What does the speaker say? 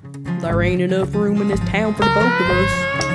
There ain't enough room in this town for the both of us.